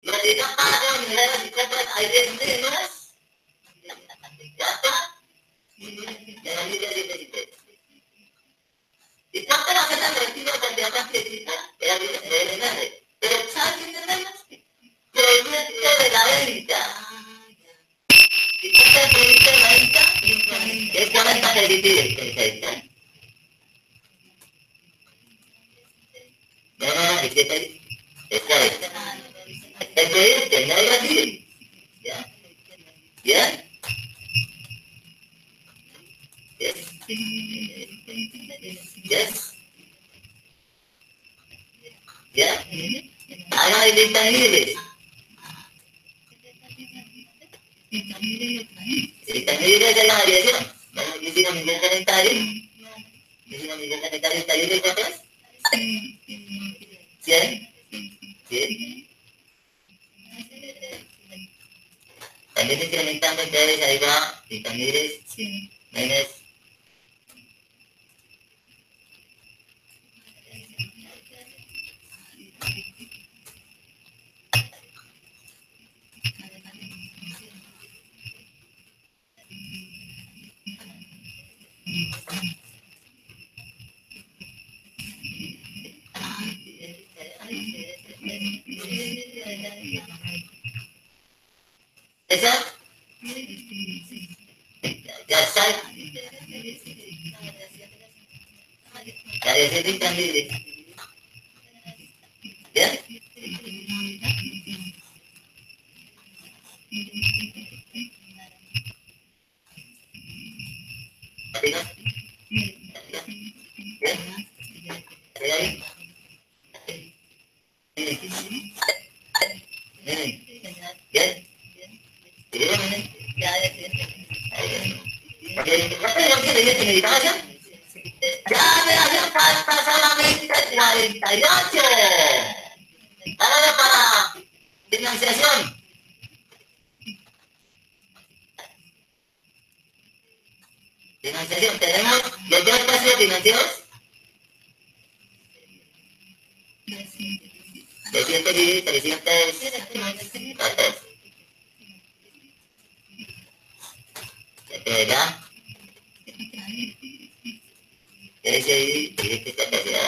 Los que no pagan ni nada, si tratan a menos, ya está. Ya la vida de Felipe. Y tanto la gente recibe cuando ya está feliz, era vida de nadie. Pero ¿sabes qué tenemos? Que el día de la élita. Y tanto el proyecto de la élita, es que ahora está feliz. No, es que está ahí. Es que no hay así. ¿Ya? ¿Ya? Yes. Yes. Yeah. Ahora están libres. Están libres de la variación. Bueno, yo sigo mi planetario. Yo sigo mi planetario. ¿Está libre de atrás? ¿Sí? ¿Sí? También experimentando ustedes ahí va. Si están libres. Menos. ¿Eso? Ya está. Ya decidí también. ¿Ya? ¿Ya? Ahora para financiación. Financiación, tenemos los dos espacios financieros. De 300. ¿Verdad? Ese capacidad.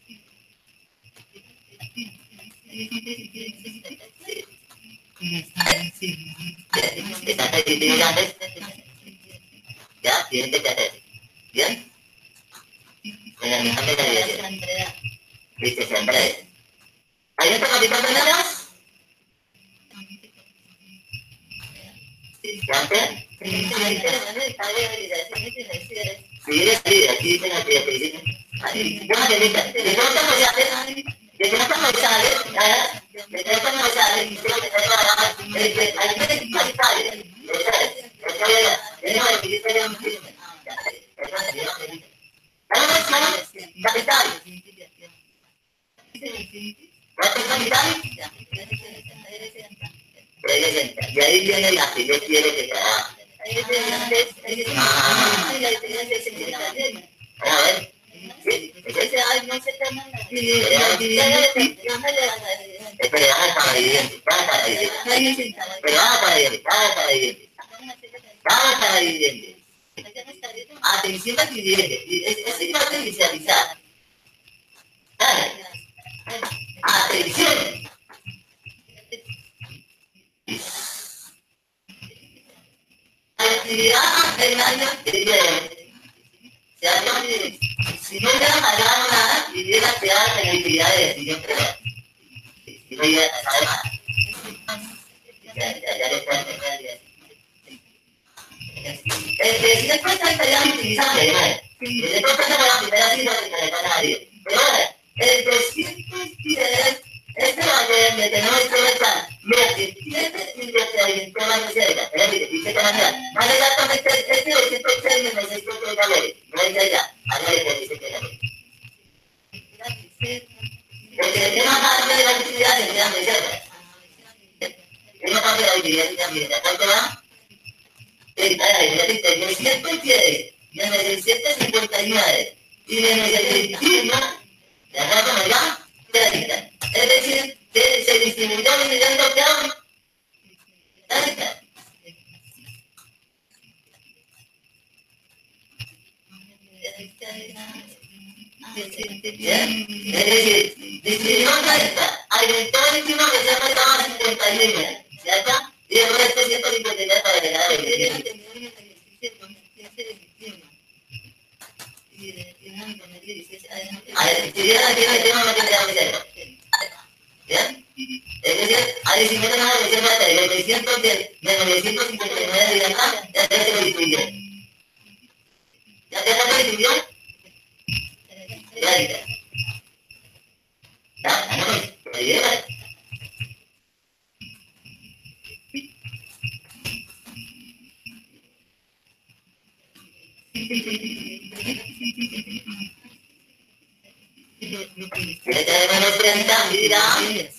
¿Están facilitando? ¿Ya? Siguiente capacidad. ¿Bien? Con la mejor mentalidad. ¿Viste? Siempre. ¿Hay otro capitán de nada? ¿Cuánto? Sí, aquí dicen la creatividad. Yo no te digo, de pronto me sale, de pronto me sale, de pronto me sale, y creo que tengo la hay que descalificar, capital. ¿Cuánto capital? Y ahí viene la que yo quiero que trabaje. A ver. Ese ay no se llama. Pero vamos para viviente, vamos para viviente. Pero vamos para viviente, vamos para viviente. Vamos para viviente. Atención al viviente. Es importante visualizar. Atención. Actividad del año anterior. Si no hubiera pagado nada, hubiera quedado en la actividad de decisión previa. Si no hubiera pasado nada. Ya le está entendiendo. Después estaría utilizando, después de la primera cita de calendario. Pero ahora, el 210 este va a tener que no aprovechar lo que tiene y lo que hay en toda la cerca. Dice que mañana. Más exactamente, este 206 me necesito que lo vea. No es allá. Allá le dice que la vea. Porque el tema parte de la actividad se queda muy cerca. El tema parte de la actividad se queda muy cerca. ¿Cuánto va? El 110 menos el 759 y menos el 21, ¿de acuerdo? ¿Me va? 30. Es decir, se distribuyó midiendo qué. Es decir, distribuyó 30, alimentó 21 que se ha pasado a 50 líneas, ¿ya está? Y el resto 153 para llegar a 20. A ver, si vieron aquí no hay tema, no tiene que hacer. ¿Bien? Es decir, a 19 de diciembre de 910 menos 959 de libertad, ya se lo distribuyó. ¿Ya se lo distribuyó? Ya dice. Ya, no, me lleva. Ya menos 30, mira.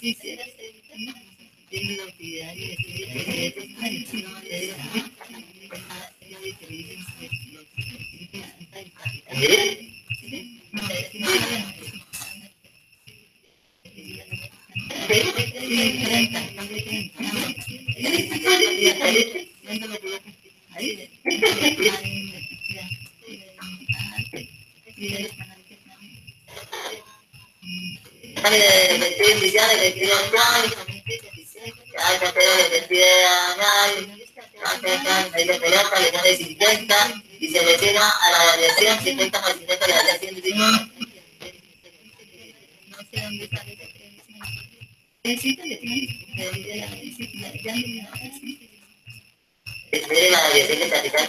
Y se menciona a la variación 50 más 50 de la variación de la variación de capital.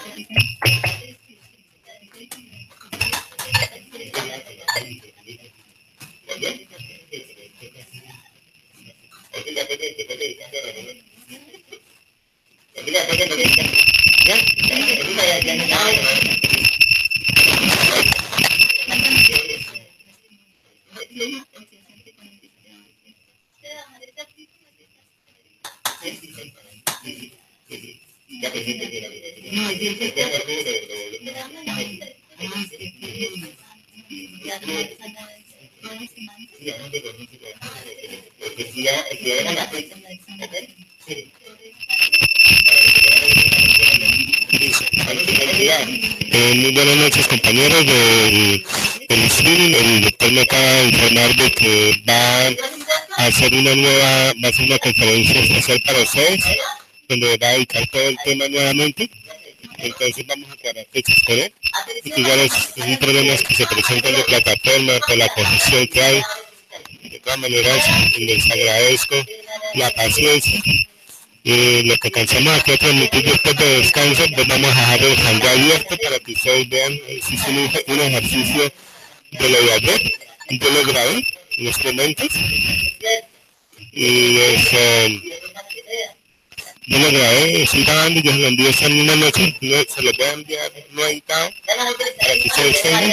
Muy buenas noches, compañeros del streaming. El doctor me acaba de informar de que va a hacer una conferencia especial para ustedes, donde va a dedicar todo el tema nuevamente. Entonces vamos a cuadrar fechas con él. Igual es un problema que se presentan de plataforma por la congestión que hay. De todas maneras, les agradezco la paciencia. Lo que alcanzamos aquí a transmitir después de descanso, pues vamos a dejar el hangar abierto para que ustedes vean si es un ejercicio de lo de ayer. Yo lo grabé en los momentos y yo lo grabé, estoy grabando y yo se lo envío esta misma noche, se lo voy a enviar no editado para que ustedes tengan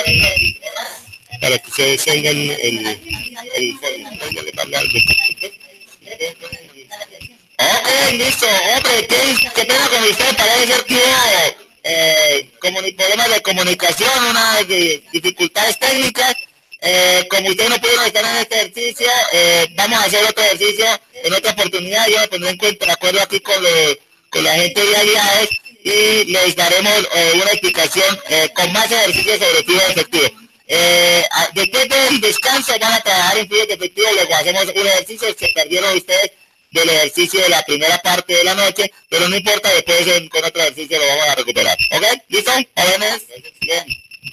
el informe. Les va a hablar de listo, hombre, ¿qué pena con usted? Parece ser que problemas de comunicación, unas dificultades técnicas. Como usted no pudo estar en este ejercicio, vamos a hacer otro ejercicio en otra oportunidad. Yo me pondré de acuerdo aquí con la gente de aliados y les daremos una explicación con más ejercicios sobre flujo efectivo. Después del descanso van a trabajar en flujo efectivo y les hacemos un ejercicio que perdieron ustedes del ejercicio de la primera parte de la noche, pero no importa, después con otro ejercicio lo vamos a recuperar. ¿Ok? ¿Listo? ¿Jóvenes? Bien.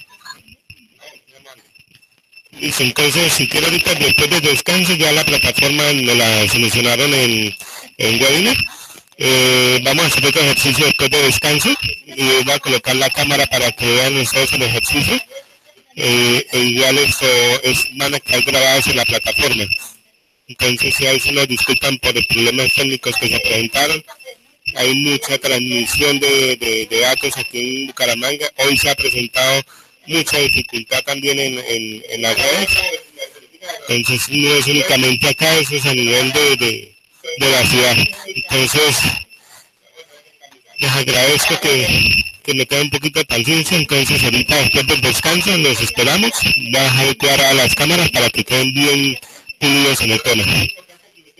Listo, entonces si quiero ahorita después del descanso ya la plataforma nos la solucionaron en webinar. Vamos a hacer otro ejercicio después de descanso y voy a colocar la cámara para que vean ustedes el ejercicio. Igual esto van a quedar grabados en la plataforma. Entonces si ahí se nos disculpan por los problemas técnicos que se presentaron. Hay mucha transmisión de datos aquí en Bucaramanga. Hoy se ha presentado mucha dificultad también en las redes. Entonces no es únicamente acá, eso es a nivel de la ciudad. Entonces les agradezco que me tengan un poquito de paciencia. Entonces ahorita después del descanso nos esperamos. Voy a adecuar a las cámaras para que queden bien pulidos en el tema.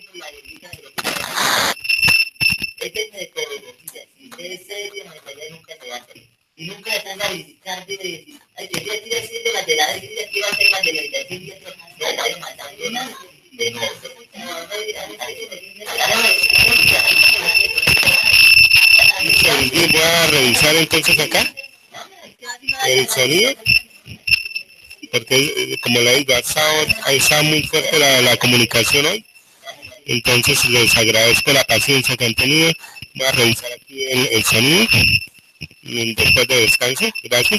Este es nuestra velocidad. Si usted es serio, nuestra nunca se va a hacer. Y nunca están a visitar de decir, ay, que yo estoy haciendo material, que yo quiero hacer materialización y otro, ya está matando de nada. De no Sí, voy a revisar entonces acá el sonido, porque como le digo, ha estado muy fuerte la comunicación hoy. Entonces les agradezco la paciencia que han tenido. Voy a revisar aquí el sonido y después de descanso. Gracias.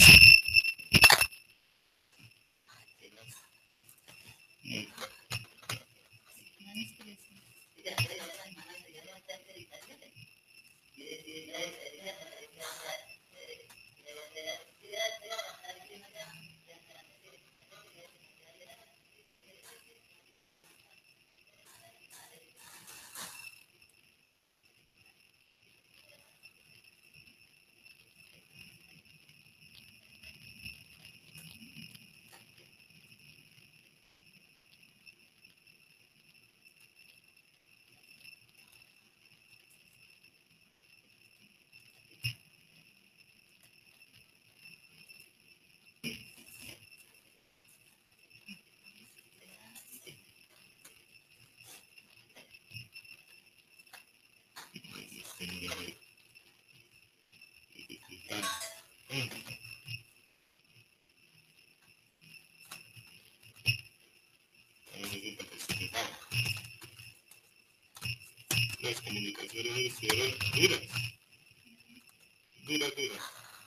Las comunicaciones estuvieron duras.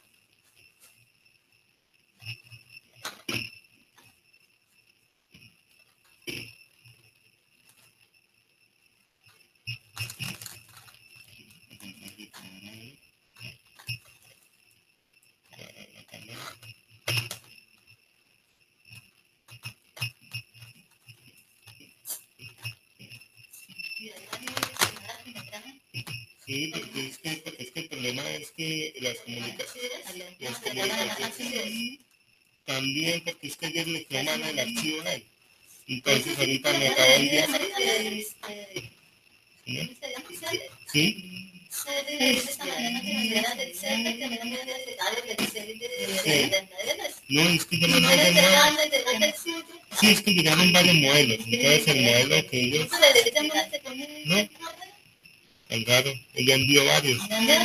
Sí, porque es que el problema es que las comunicaciones también, porque es que ayer le toman el archivo a él. Entonces ahorita me acaba de enviar. ¿Sí? No, es que yo no sé nada. Sí, es que llegaron varios modelos. Entonces el modelo que ellos... No, tan raro. Ella envió varios.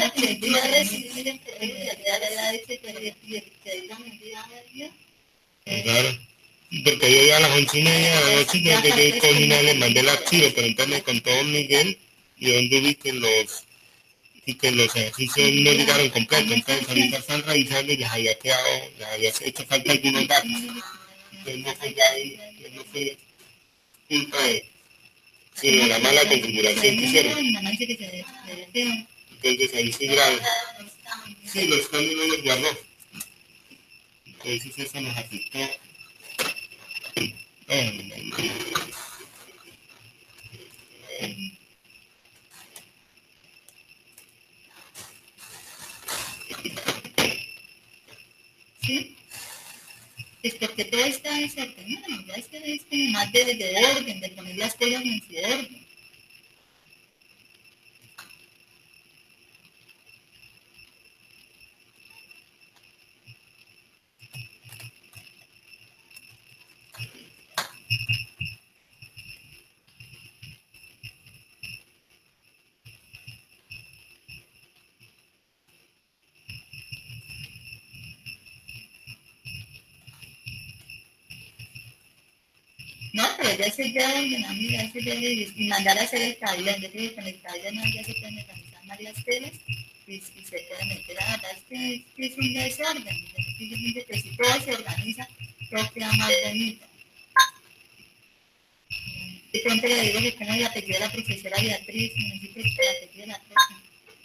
Claro, porque yo ya a las 11:30 de la noche yo llegué con una, le mandé el archivo, pero entonces me contó don Miguel y donde vi que los ejercicios no llegaron completos, entonces ahorita están revisando y les había hecho falta algunos datos. Entonces no fue culpa sino la mala configuración que hicieron. Entonces ahí sí grave. Sí, los cambios no los guardó. Entonces eso nos afectó. ¿Sí? Es porque todo está desordenado, ya es como más de orden, de poner las cosas en su orden. No, pero ya se ya ordenamos, ya se ya y mandar a hacer el tablón, yo creo que con el tablón ya se pueden organizar más las telas y se pueden meter a verdad, es un desorden, yo pienso que si todo se organiza, todo queda más bonito. De pronto le digo que tengo el apellido de la profesora Beatriz, necesito el apellido de la profesora.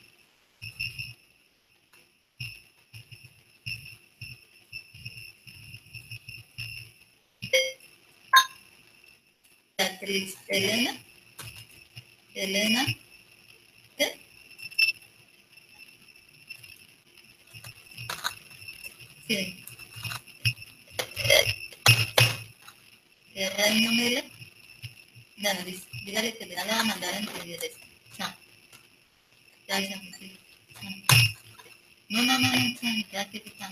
Beatriz, Elena, ¿qué? Sí. ¿Qué número? No, Dígale que ya le va a mandar a imprimir esto. Chao. Ya, ya, sí. Chao. No, chao, ya que chao.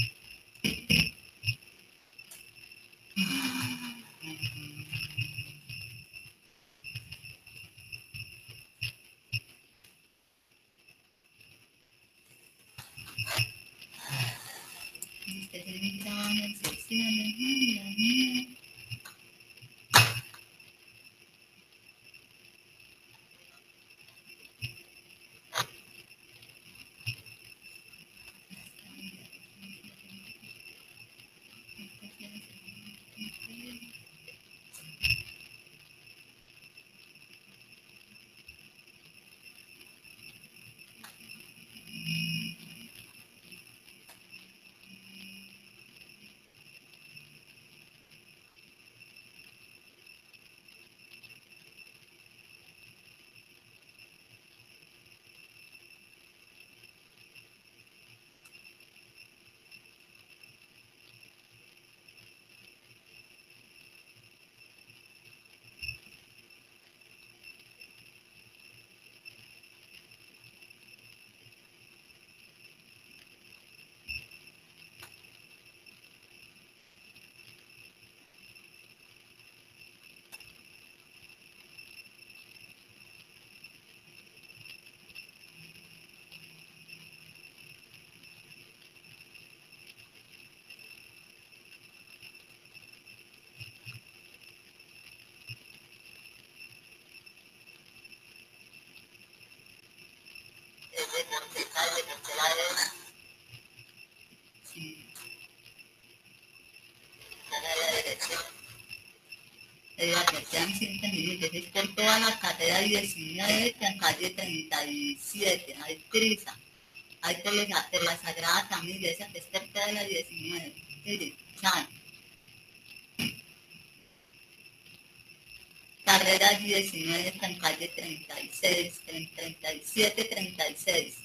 Es por toda la carrera 19, calle 37, hay prisa. Hay por la Sagrada Familia, esa que es cerca de la 19. Mire, chao. Carrera 19 está en calle 36, 37, 36.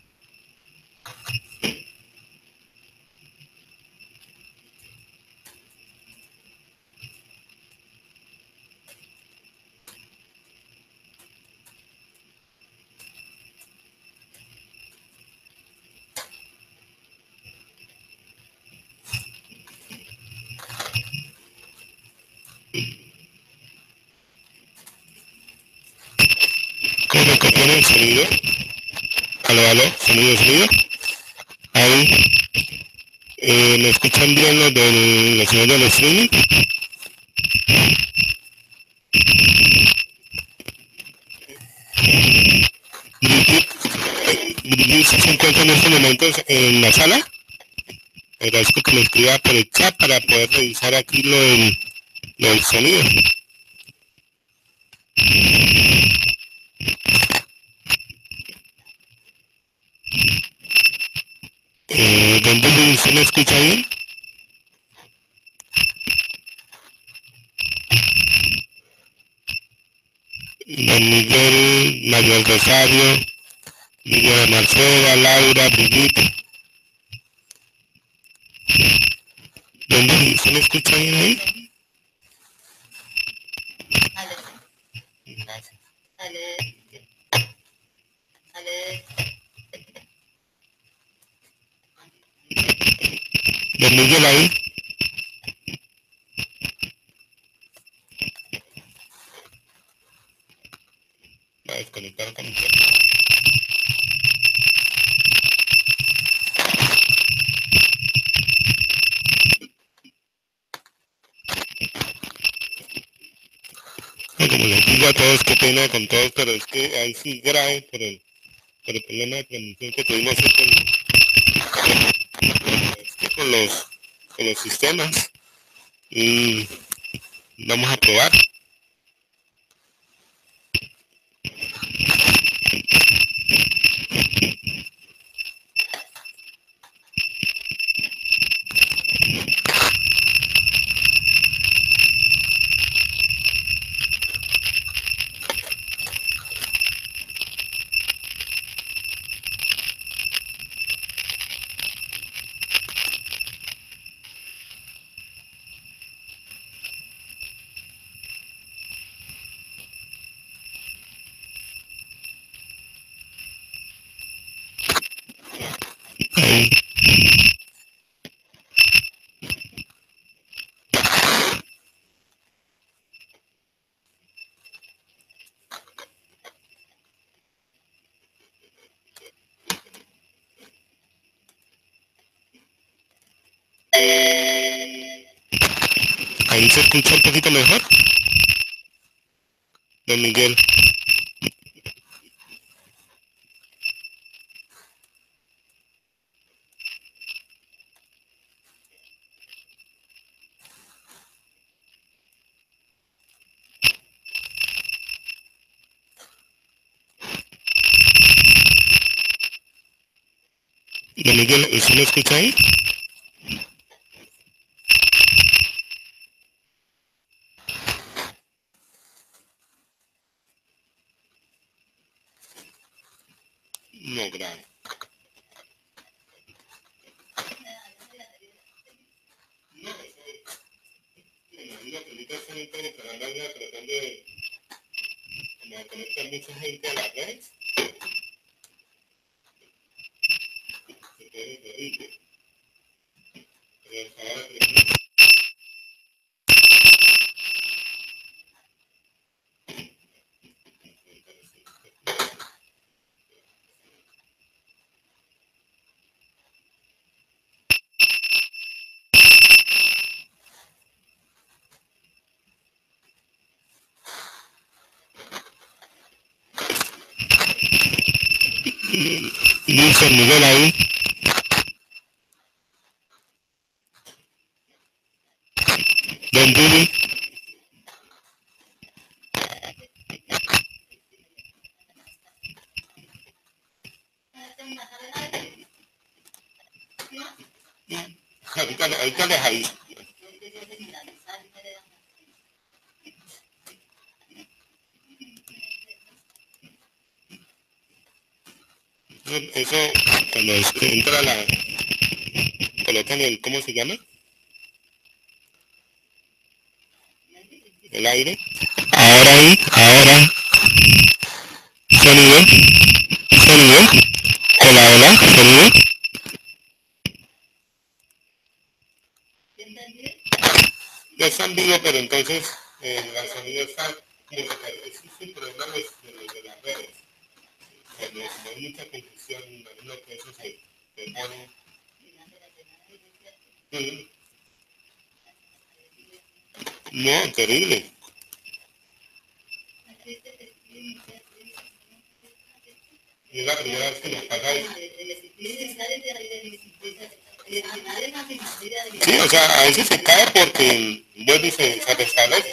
¿Cómo que tiene el sonido? Aló, sonido. Ahí, ¿me escuchan bien los señores del streaming? Brigitte se encuentra en estos momentos en la sala. Agradezco que me escriba por el chat para poder revisar aquí lo del sonido. Don Billy, ¿usted me escucha bien? Don Miguel, Manuel Rosario, Miguel Marcela, Laura, Brigitte. Don Billy, ¿usted me escucha bien ahí? Gracias. Don Miguel ahí. Va a desconectar con internet. Como les digo a todos, qué pena con todos, pero es que ahí sí grave por el problema de transmisión que tuvimos con los sistemas. Y vamos a probar. Ahí se escucha un poquito mejor. Don Miguel. Don Miguel, ¿usted me escucha ahí? No, grave. Conectar mucha gente a las redes. Dice Miguel ahí. Don Jimmy. Ahorita les ahí. Eso, cuando entra la... colocan el... ¿cómo se llama? El aire. Ahora. Sonido. Hola, sonido. Ya está en vivo, pero entonces el sonido está... existe un problema de las redes. Cuando hay mucha confusión, imagino que eso se pone... No, terrible. Y es la primera vez que nos pasa eso. Sí, o sea, a veces se cae porque vuelve y se restablece.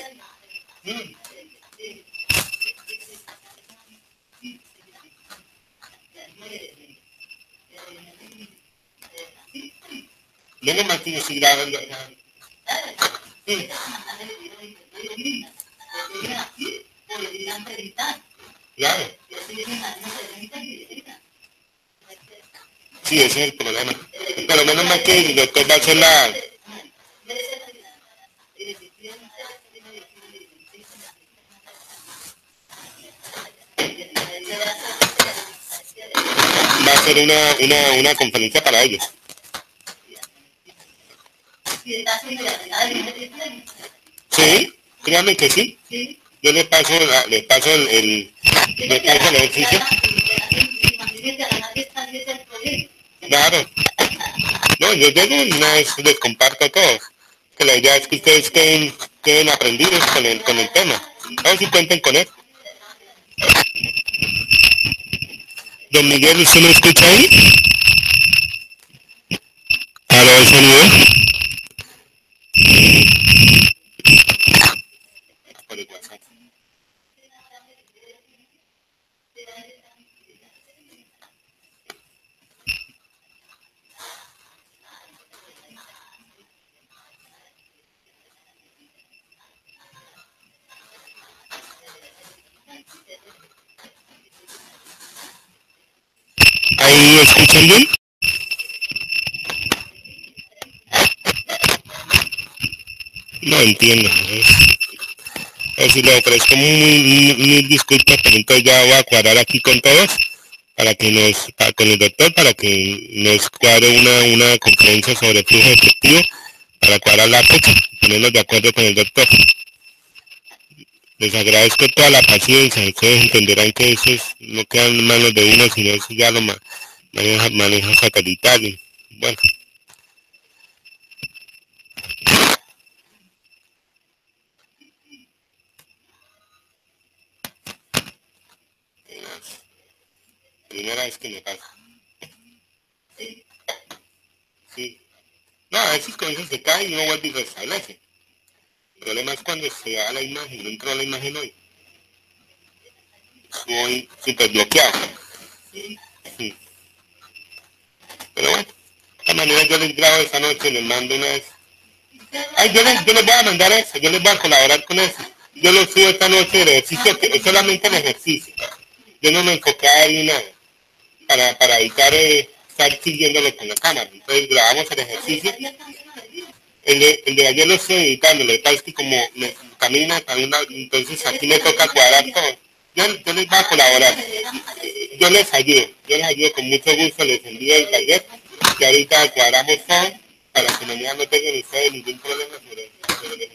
Menos mal que yo estoy grabando acá. Claro. Sí, ese es el problema. Pero menos mal que el doctor va a hacer la... va a hacer una conferencia para ellos. Sí, créanme que sí. Yo les paso el oficio. Claro. No, yo llego y una vez les comparto a todos. Que la idea es que ustedes queden aprendidos con el tema. A ver si cuenten con él. Don Miguel, ¿usted me escucha ahí? ¿Aló, el sonido? Por el WhatsApp. ¿Ahí escuchan bien? No entiendo. Si le ofrezco muy disculpas, pero entonces ya voy a aclarar aquí con todos, con el doctor, para que nos cuadre una conferencia sobre flujo efectivo, para cuadrar la fecha, ponernos de acuerdo con el doctor. Les agradezco toda la paciencia, ustedes entenderán que eso no queda en manos de uno, sino eso ya lo maneja satelital. Bueno. Primera vez que me pasa. Sí. No, a veces con eso se cae y uno vuelve y restablece. El problema es cuando se da la imagen, no entró la imagen hoy. Estoy súper bloqueado. Sí. Pero bueno, de todas maneras yo les grabo esa noche, les mando unas... Ay, yo les voy a mandar eso, yo les voy a colaborar con eso. Yo lo subo esta noche el ejercicio, que es solamente el ejercicio. Yo no me enfoqué ahí nada, para evitar estar siguiéndolo con la cámara. Entonces grabamos el ejercicio. El de ayer lo estoy editando, lo que pasa es que como me camina también, entonces aquí me toca cuadrar todo. Yo les voy a colaborar. Yo les ayudo con mucho gusto, les envío el taller, que ahorita cuadramos todo para que mañana no tengan ustedes ningún problema sobre el ejercicio.